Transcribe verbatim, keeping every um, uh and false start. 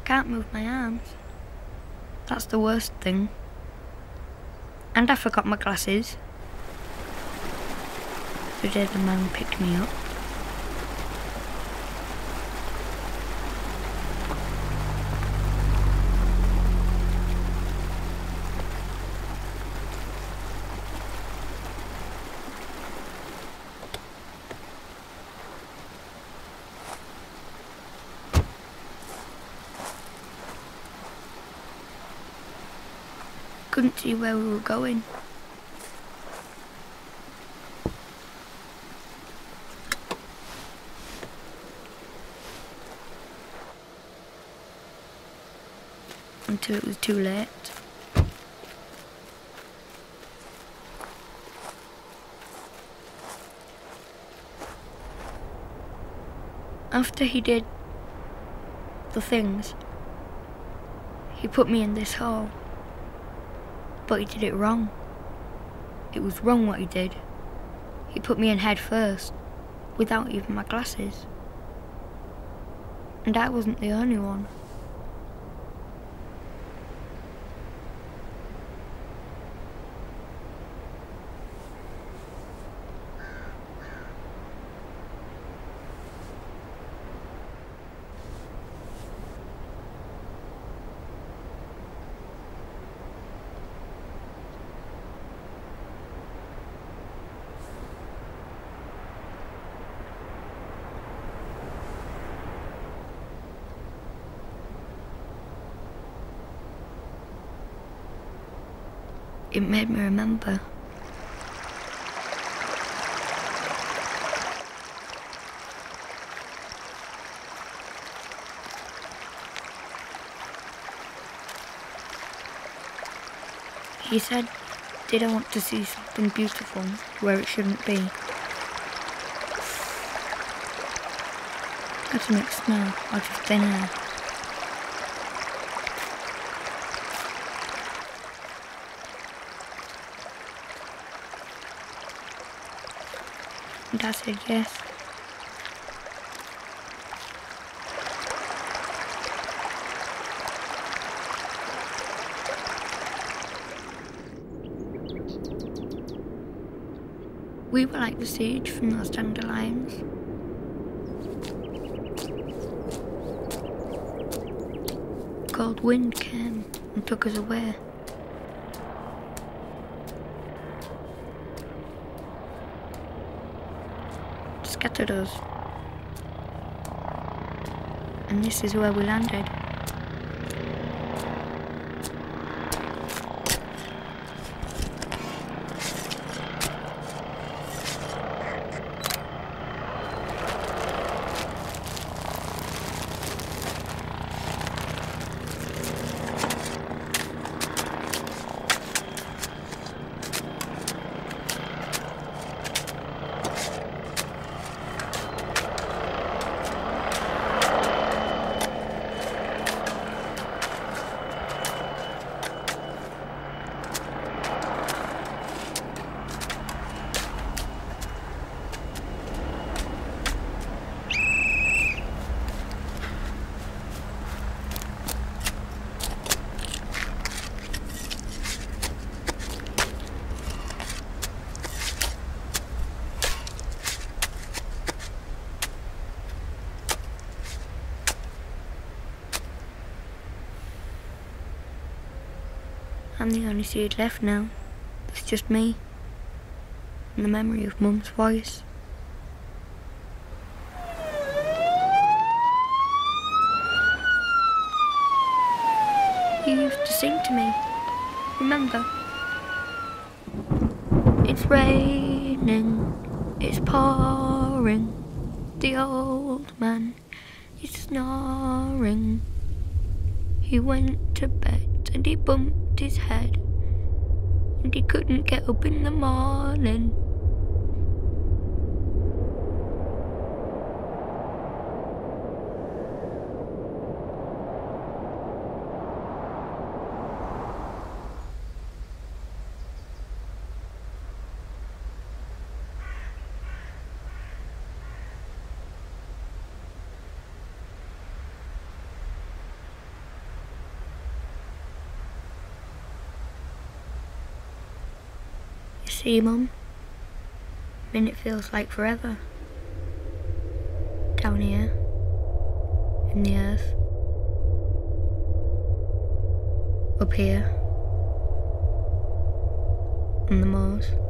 can't move my arms. That's the worst thing. And I forgot my glasses. The day the man picked me up. Couldn't see where we were going. Until it was too late. After he did the things, he put me in this hole. But he did it wrong. It was wrong what he did. He put me in head first, without even my glasses. And I wasn't the only one. It made me remember. He said, did I want to see something beautiful where it shouldn't be? Letting it smell out of thin air. And I said yes. We were like the sage from those dandelions. Cold wind came and took us away. Scattered us. And this is where we landed. I'm the only seed left now. It's just me. And the memory of Mum's voice. You used to sing to me. Remember? It's raining, it's pouring. The old man is snoring. He went to bed and he bumped his head, and he couldn't get up in the morning. See, Mum? A minute feels like forever. Down here, in the earth. Up here, on the moors.